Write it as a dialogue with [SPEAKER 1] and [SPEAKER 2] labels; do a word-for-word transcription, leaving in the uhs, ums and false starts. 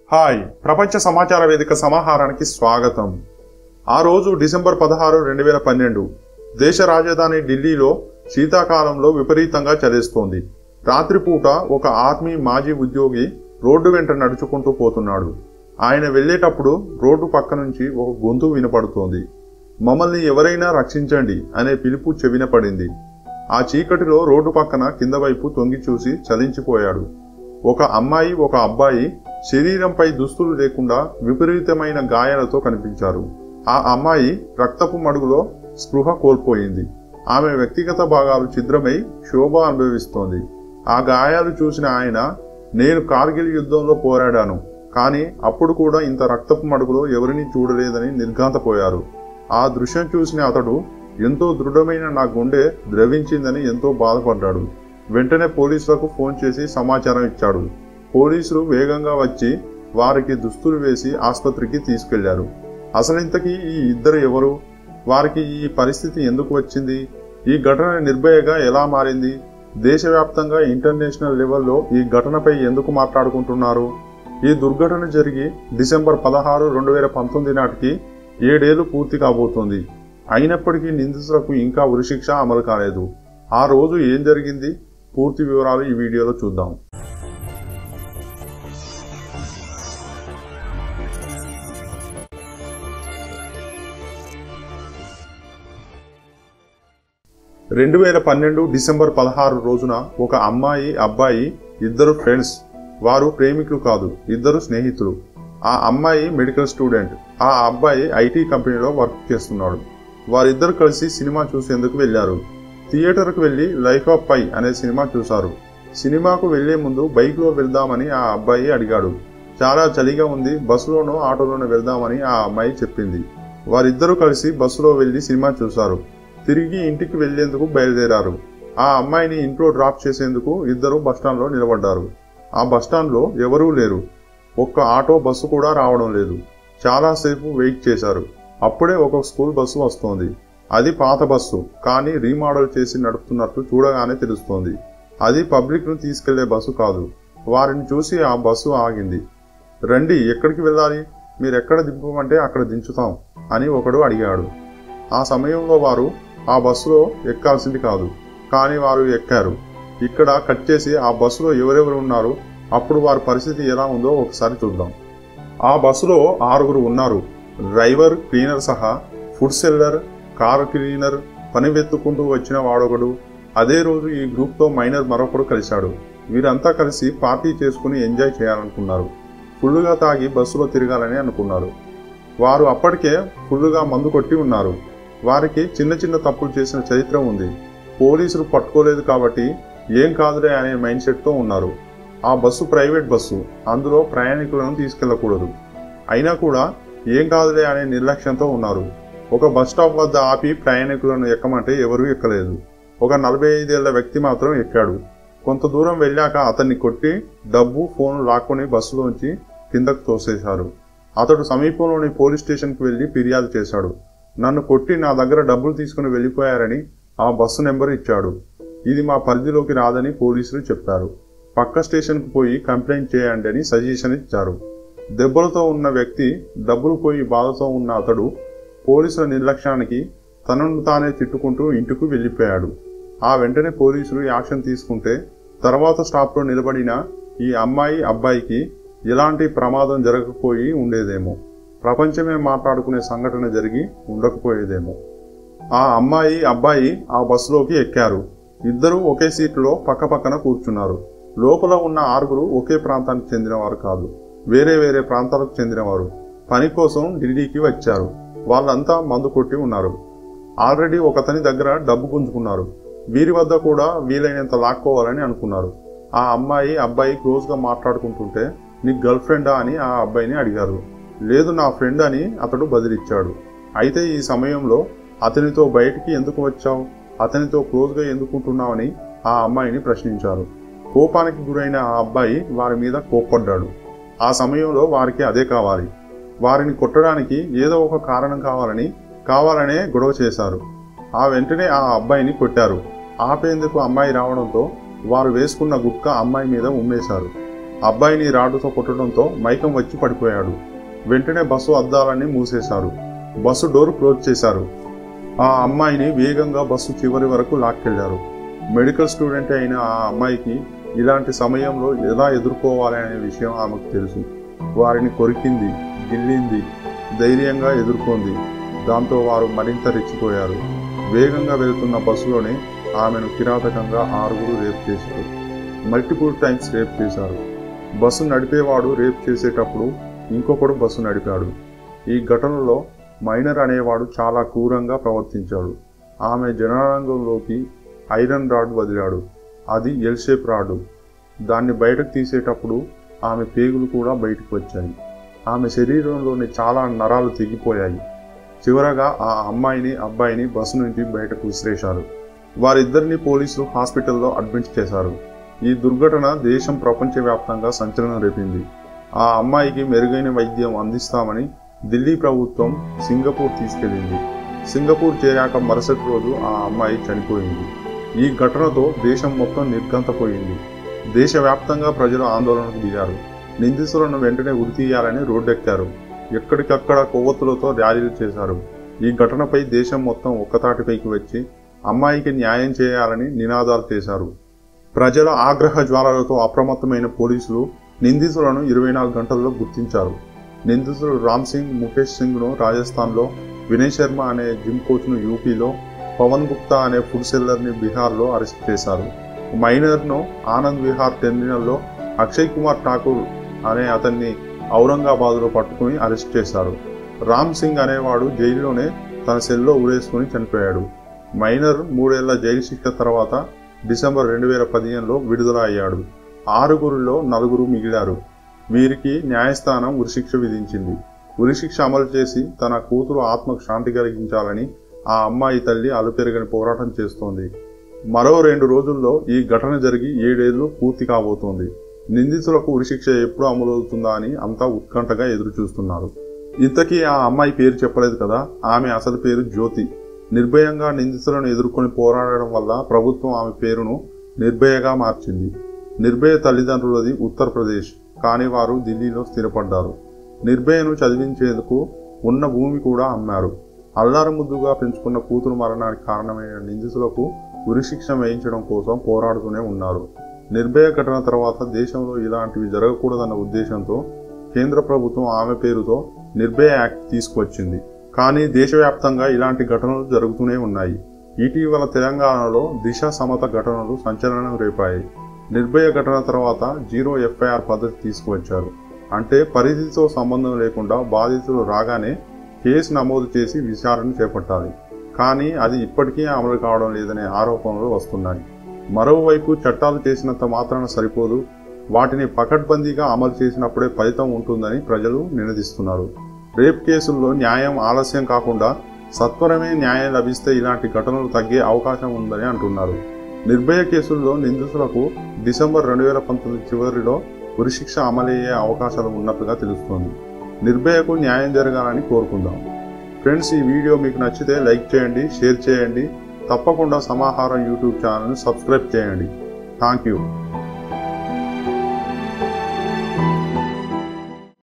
[SPEAKER 1] Hi ప్రపంచ సమాచార వేదిక సమాహారానికి స్వాగతం. ఆ రోజు డిసెంబర్ పదహారు రెండు వేల పన్నెండు దేశ రాజధాని ఢిల్లీలో శీతాకాలంలో విపరీతంగా చలేస్తోంది. రాత్రిపూట ఒక ఆర్మీ మాజీ ఉద్యోగి రోడ్డు వెంట నడుచుకుంటూ పోతున్నాడు. ఆయన వెళ్లేటప్పుడు రోడ్డు పక్క నుంచి ఒక గొంతు వినపడుతోంది. మమ్మల్ని ఎవరైనా రక్షించండి అనే పిలుపు చెవిన పడింది. ఆ చీకటిలో రోడ్డు పక్కన కింద వైపు తొంగి చూసి చలించిపోయాడు. ఒక అమ్మాయి ఒక అబ్బాయి శరీరంపై దుస్తులు లేకుండా విపరీతమైన గాయాలతో కనిపించారు. ఆ అమ్మాయి రక్తపు మడుగులో స్పృహ కోల్పోయింది. ఆమె వ్యక్తిగత భాగాలు ఛిద్రమై శోభ అనుభవిస్తోంది. ఆ గాయాలు చూసిన ఆయన, నేను కార్గిల్ యుద్ధంలో పోరాడాను, కానీ అప్పుడు కూడా ఇంత రక్తపు మడుగులో ఎవరిని చూడలేదని నిర్ఘాంతపోయారు. ఆ దృశ్యం చూసిన అతడు, ఎంతో దృఢమైన నా గుండె ద్రవించిందని ఎంతో బాధపడ్డాడు. వెంటనే పోలీసులకు ఫోన్ చేసి సమాచారం ఇచ్చాడు. పోలీసులు వేగంగా వచ్చి వారికి దుస్తులు వేసి ఆసుపత్రికి తీసుకెళ్లారు. అసలింతకీ ఈ ఇద్దరు ఎవరు? వారికి ఈ పరిస్థితి ఎందుకు వచ్చింది? ఈ ఘటన నిర్భయగా ఎలా మారింది? దేశవ్యాప్తంగా ఇంటర్నేషనల్ లెవెల్లో ఈ ఘటనపై ఎందుకు మాట్లాడుకుంటున్నారు? ఈ దుర్ఘటన జరిగి డిసెంబర్ పదహారు రెండు వేల పంతొమ్మిది నాటికి ఏడేళ్లు పూర్తి కాబోతోంది. అయినప్పటికీ నిందితులకు ఇంకా ఉరిశిక్ష అమలు కాలేదు. ఆ రోజు ఏం జరిగింది? పూర్తి వివరాలు ఈ వీడియోలో చూద్దాం. రెండు వేల పన్నెండు డిసెంబర్ పదహారు రోజున ఒక అమ్మాయి అబ్బాయి ఇద్దరు ఫ్రెండ్స్. వారు ప్రేమికులు కాదు, ఇద్దరు స్నేహితులు. ఆ అమ్మాయి మెడికల్ స్టూడెంట్, ఆ అబ్బాయి ఐటీ కంపెనీలో వర్క్ చేస్తున్నాడు. వారిద్దరు కలిసి సినిమా చూసేందుకు వెళ్లారు. థియేటర్కు వెళ్లి లైఫ్ ఆఫ్ పై అనే సినిమా చూశారు. సినిమాకు వెళ్లే ముందు బైక్ లో వెళ్దామని ఆ అబ్బాయి అడిగాడు. చాలా చలిగా ఉంది, బస్సులోనో ఆటోలోనో వెళ్దామని ఆ అమ్మాయి చెప్పింది. వారిద్దరూ కలిసి బస్సులో వెళ్లి సినిమా చూశారు. తిరిగి ఇంటికి వెళ్లేందుకు బయలుదేరారు. ఆ అమ్మాయిని ఇంట్లో డ్రాప్ చేసేందుకు ఇద్దరు బస్టాండ్లో నిలబడ్డారు. ఆ బస్టాండ్లో ఎవరూ లేరు. ఒక్క ఆటో బస్సు కూడా రావడం లేదు. చాలాసేపు వెయిట్ చేశారు. అప్పుడే ఒక స్కూల్ బస్సు వస్తోంది. అది పాత బస్సు, కానీ రీమోడల్ చేసి నడుపుతున్నట్టు చూడగానే తెలుస్తోంది. అది పబ్లిక్ ను తీసుకెళ్లే బస్సు కాదు. వారిని చూసి ఆ బస్సు ఆగింది. రండి, ఎక్కడికి వెళ్ళాలి? మీరెక్కడ దింపమంటే అక్కడ దించుతాం అని ఒకడు అడిగాడు. ఆ సమయంలో వారు ఆ బస్సులో ఎక్కాల్సింది కాదు, కానీ వారు ఎక్కారు. ఇక్కడ కట్ చేసి ఆ బస్సులో ఎవరెవరు ఉన్నారు, అప్పుడు వారి పరిస్థితి ఎలా ఉందో ఒకసారి చూద్దాం. ఆ బస్సులో ఆరుగురు ఉన్నారు. డ్రైవర్, క్లీనర్ సహా. ఫుడ్ సెల్లర్, కార్ క్లీనర్, పని వెతుక్కుంటూ వచ్చిన వాడొకడు. అదే రోజు ఈ గ్రూప్తో మైనర్ మరొకడు కలిశాడు. వీరంతా కలిసి పార్టీ చేసుకుని ఎంజాయ్ చేయాలనుకున్నారు. ఫుల్లుగా తాగి బస్సులో తిరగాలని అనుకున్నారు. వారు అప్పటికే ఫుల్లుగా మందు కొట్టి ఉన్నారు. వారికి చిన్న చిన్న తప్పులు చేసిన చరిత్ర ఉంది. పోలీసులు పట్టుకోలేదు కాబట్టి ఏం కాదులే అనే మైండ్ సెట్తో ఉన్నారు. ఆ బస్సు ప్రైవేట్ బస్సు, అందులో ప్రయాణికులను తీసుకెళ్లకూడదు. అయినా కూడా ఏం కాదులే అనే నిర్లక్ష్యంతో ఉన్నారు. ఒక బస్ స్టాప్ వద్ద ఆపి ప్రయాణికులను ఎక్కమంటే ఎవరూ ఎక్కలేదు. ఒక నలభై ఐదేళ్ల వ్యక్తి మాత్రం ఎక్కాడు. కొంత దూరం వెళ్ళాక అతన్ని కొట్టి డబ్బు, ఫోన్ లాక్కొని బస్సులోంచి కిందకు తోసేశారు. అతడు సమీపంలోని పోలీస్ స్టేషన్కి వెళ్లి ఫిర్యాదు చేశాడు. నన్ను కొట్టి నా దగ్గర డబ్బులు తీసుకుని వెళ్లిపోయారని ఆ బస్సు నెంబర్ ఇచ్చాడు. ఇది మా పరిధిలోకి రాదని పోలీసులు చెప్పారు. పక్క స్టేషన్కు పోయి కంప్లైంట్ చేయండి అని సజెషన్ ఇచ్చారు. దెబ్బలతో ఉన్న వ్యక్తి డబ్బులు పోయి బాధతో ఉన్న అతడు పోలీసుల నిర్లక్ష్యానికి తనను తానే తిట్టుకుంటూ ఇంటికి వెళ్లిపోయాడు. ఆ వెంటనే పోలీసులు యాక్షన్ తీసుకుంటే తర్వాత స్టాప్లో నిలబడిన ఈ అమ్మాయి అబ్బాయికి ఎలాంటి ప్రమాదం జరగకపోయి ఉండేదేమో. ప్రపంచమే మాట్లాడుకునే సంఘటన జరిగి ఉండకపోయేదేమో. ఆ అమ్మాయి అబ్బాయి ఆ బస్సులోకి ఎక్కారు. ఇద్దరూ ఒకే సీట్లో పక్క పక్కన కూర్చున్నారు. లోపల ఉన్న ఆరుగురు ఒకే ప్రాంతానికి చెందినవారు కాదు, వేరే వేరే ప్రాంతాలకు చెందినవారు. పని కోసం ఢిల్లీకి వచ్చారు. వాళ్ళంతా మందు కొట్టి ఉన్నారు. ఆల్రెడీ ఒకతని దగ్గర డబ్బు గుంజుకున్నారు. వీరి వద్ద కూడా వీలైనంత లాక్కోవాలని అనుకున్నారు. ఆ అమ్మాయి అబ్బాయి క్లోజ్ గా మాట్లాడుకుంటుంటే, నీ గర్ల్ ఫ్రెండా అని ఆ అబ్బాయిని అడిగారు. లేదు, నా ఫ్రెండ్ అని అతడు బదిలిచ్చాడు. అయితే ఈ సమయంలో అతనితో బయటికి ఎందుకు వచ్చావు, అతనితో క్లోజ్గా ఎందుకుంటున్నావని ఆ అమ్మాయిని ప్రశ్నించారు. కోపానికి గురైన ఆ అబ్బాయి వారి మీద కోప్పడ్డాడు. ఆ సమయంలో వారికి అదే కావాలి. వారిని కొట్టడానికి ఏదో ఒక కారణం కావాలని కావాలనే గొడవ చేశారు. ఆ వెంటనే ఆ అబ్బాయిని కొట్టారు. ఆపేందుకు అమ్మాయి రావడంతో వారు వేసుకున్న గుట్కా అమ్మాయి మీద ఉమ్మేశారు. అబ్బాయిని రాడ్డుతో కొట్టడంతో మైకం వచ్చి పడిపోయాడు. వెంటనే బస్సు అద్దాలన్నీ మూసేశారు. బస్సు డోర్ క్లోజ్ చేశారు. ఆ అమ్మాయిని వేగంగా బస్సు చివరి వరకు లాక్కెళ్లారు. మెడికల్ స్టూడెంట్ అయిన ఆ అమ్మాయికి ఇలాంటి సమయంలో ఎలా ఎదుర్కోవాలి అనే విషయం ఆమెకు తెలుసు. వారిని కొరికింది, గిల్లింది, ధైర్యంగా ఎదుర్కొంది. దాంతో వారు మరింత రెచ్చిపోయారు. వేగంగా వెళుతున్న బస్సులోనే ఆమెను కిరాతకంగా ఆరుగురు రేప్ చేశారు. మల్టిపుల్ టైమ్స్ రేప్ చేశారు. బస్సు నడిపేవాడు రేప్ చేసేటప్పుడు ఇంకొకడు బస్సు నడిపాడు. ఈ ఘటనలో మైనర్ అనేవాడు చాలా క్రూరంగా ప్రవర్తించాడు. ఆమె జననాంగంలోకి ఐరన్ రాడ్ వదిలాడు. అది ఎల్ షేప్ రాడ్. దాన్ని బయటకు తీసేటప్పుడు ఆమె పేగులు కూడా బయటకు వచ్చాయి. ఆమె శరీరంలోని చాలా నరాలు తెగిపోయాయి. చివరగా ఆ అమ్మాయిని అబ్బాయిని బస్సు నుంచి బయటకు విసిరేశారు. వారిద్దరిని పోలీసులు హాస్పిటల్లో అడ్మిట్ చేశారు. ఈ దుర్ఘటన దేశం ప్రపంచవ్యాప్తంగా సంచలనం రేపింది. ఆ అమ్మాయికి మెరుగైన వైద్యం అందిస్తామని ఢిల్లీ ప్రభుత్వం సింగపూర్ తీసుకెళ్లింది. సింగపూర్ చేరాక మరుసటి రోజు ఆ అమ్మాయి చనిపోయింది. ఈ ఘటనతో దేశం మొత్తం నిర్ఘంతపోయింది. దేశవ్యాప్తంగా ప్రజలు ఆందోళనకు దిగారు. నిందితులను వెంటనే ఉరితీయాలని రోడ్డెక్కారు. ఎక్కడికక్కడ కొవ్వొత్తులతో ర్యాలీలు చేశారు. ఈ ఘటనపై దేశం మొత్తం ఒక్కతాటిపైకి వచ్చి అమ్మాయికి న్యాయం చేయాలని నినాదాలు చేశారు. ప్రజల ఆగ్రహ జ్వాలలతో అప్రమత్తమైన పోలీసులు నిందితులను ఇరవై నాలుగు గంటల్లో గుర్తించారు. నిందితులు రామ్ సింగ్, ముఖేష్ సింగ్ను రాజస్థాన్లో, వినయ్ శర్మ అనే జిమ్ కోచ్ను యూపీలో, పవన్ గుప్తా అనే ఫుడ్ సెల్లర్ని బీహార్లో అరెస్ట్ చేశారు. మైనర్ను ఆనంద్ విహార్ టెర్మినల్లో అక్షయ్ కుమార్ ఠాకూర్ అనే అతన్ని ఔరంగాబాద్లో పట్టుకుని అరెస్ట్ చేశారు. రామ్ సింగ్ అనేవాడు జైలులోనే తన సెల్లో ఉరేసుకుని చనిపోయాడు. మైనర్ మూడేళ్ల జైలు శిక్ష తర్వాత డిసెంబర్ రెండు వేల పదిహేనులో విడుదల అయ్యాడు. ఆరుగురిలో నలుగురు మిగిలారు. వీరికి న్యాయస్థానం ఉరిశిక్ష విధించింది. ఉరిశిక్ష అమలు చేసి తన కూతురు ఆత్మకు శాంతి కలిగించాలని ఆ అమ్మాయి తల్లి అలుపెరగని పోరాటం చేస్తోంది. మరో రెండు రోజుల్లో ఈ ఘటన జరిగి ఏడేళ్లు పూర్తి కాబోతోంది. నిందితులకు ఉరిశిక్ష ఎప్పుడు అమలవుతుందా అని అంతా ఉత్కంఠగా ఎదురు చూస్తున్నారు. ఇంతకీ ఆ అమ్మాయి పేరు చెప్పలేదు కదా. ఆమె అసలు పేరు జ్యోతి. నిర్భయంగా నిందితులను ఎదుర్కొని పోరాడడం వల్ల ప్రభుత్వం ఆమె పేరును నిర్భయగా మార్చింది. నిర్భయ తల్లిదండ్రులది ఉత్తరప్రదేశ్, కానీ వారు ఢిల్లీలో స్థిరపడ్డారు. నిర్భయను చదివించేందుకు ఉన్న భూమి కూడా అమ్మారు. అల్లారు ముద్దుగా పెంచుకున్న కూతురు మరణానికి కారణమైన నిందితులకు ఉరిశిక్ష వేయించడం కోసం పోరాడుతూనే ఉన్నారు. నిర్భయ ఘటన తర్వాత దేశంలో ఇలాంటివి జరగకూడదన్న ఉద్దేశంతో కేంద్ర ప్రభుత్వం ఆమె పేరుతో నిర్భయ యాక్ట్ తీసుకువచ్చింది. కానీ దేశవ్యాప్తంగా ఇలాంటి ఘటనలు జరుగుతూనే ఉన్నాయి. ఇటీవల తెలంగాణలో దిశ సమత ఘటనలు సంచలనం రేపాయి. నిర్భయ ఘటన తర్వాత జీరో ఎఫ్ఐఆర్ పద్ధతి తీసుకువచ్చారు. అంటే పరిధితో సంబంధం లేకుండా బాధితులు రాగానే కేసు నమోదు చేసి విచారణ చేపట్టాలి. కానీ అది ఇప్పటికీ అమలు కావడం లేదనే ఆరోపణలు వస్తున్నాయి. మరోవైపు చట్టాలు చేసినంత మాత్రాన సరిపోదు, వాటిని పకడ్బందీగా అమలు చేసినప్పుడే ఫలితం ఉంటుందని ప్రజలు నినదిస్తున్నారు. రేప్ కేసుల్లో న్యాయం ఆలస్యం కాకుండా సత్వరమే న్యాయం లభిస్తే ఇలాంటి ఘటనలు తగ్గే అవకాశం ఉందని అంటున్నారు. నిర్భయ కేసుల్లో నిందితులకు డిసెంబర్ రెండు వేల పంతొమ్మిది చివరిలో ఉరిశిక్ష అమలయ్యే అవకాశాలు ఉన్నట్లుగా తెలుస్తోంది. నిర్భయకు న్యాయం జరగాలని కోరుకుందాం. ఫ్రెండ్స్, ఈ వీడియో మీకు నచ్చితే లైక్ చేయండి, షేర్ చేయండి. తప్పకుండా సమాహారం యూట్యూబ్ ఛానల్ని సబ్స్క్రైబ్ చేయండి. Thank you.